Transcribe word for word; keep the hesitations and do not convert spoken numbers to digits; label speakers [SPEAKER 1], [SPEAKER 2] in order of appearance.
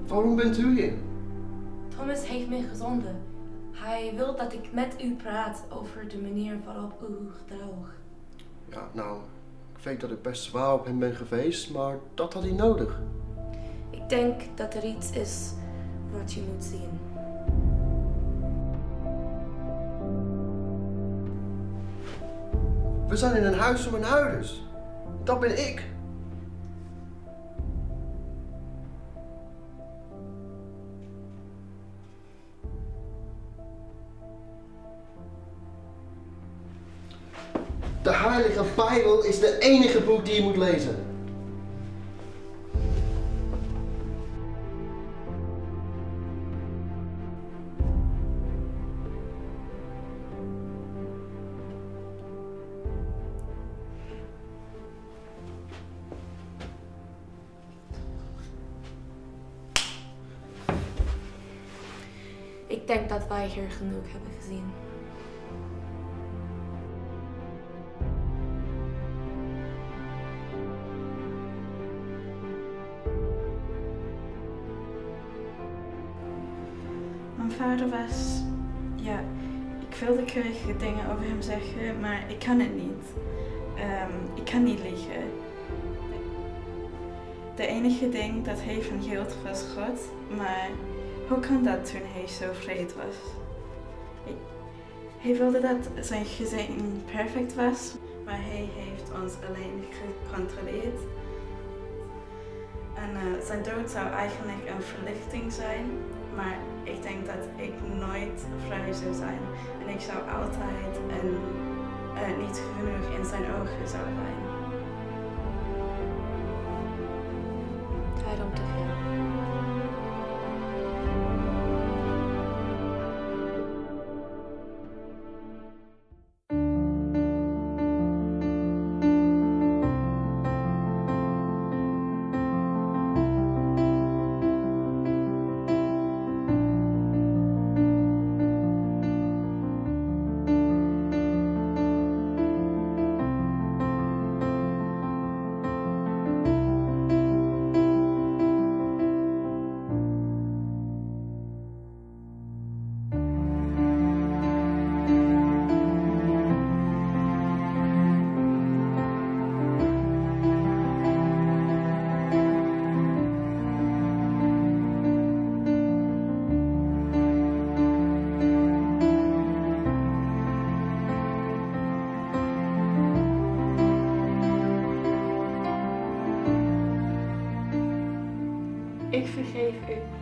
[SPEAKER 1] Waarom bent u hier?
[SPEAKER 2] Thomas heeft mij gezonden. Hij wil dat ik met u praat over de manier waarop u gedraagt.
[SPEAKER 1] Ja, nou, ik weet dat ik best zwaar op hem ben geweest, maar dat had hij nodig.
[SPEAKER 2] Ik denk dat er iets is wat je moet zien.
[SPEAKER 1] We zijn in een huis van mijn ouders. Dat ben ik. De Heilige Bijbel is de enige boek die je moet lezen.
[SPEAKER 2] Ik denk dat wij hier genoeg hebben gezien.
[SPEAKER 3] Mijn vader was, ja, ik wilde keurige dingen over hem zeggen, maar ik kan het niet. Um, ik kan niet liegen. De enige ding dat hij van hield was God, maar hoe kan dat toen hij zo vreed was? Hij wilde dat zijn gezin perfect was, maar hij heeft ons alleen gecontroleerd. En uh, zijn dood zou eigenlijk een verlichting zijn, maar ik denk dat ik nooit vrij zou zijn. En ik zou altijd en, uh, niet genoeg in zijn ogen zou zijn.
[SPEAKER 2] Daarom te veel.
[SPEAKER 3] Ik vergeef u.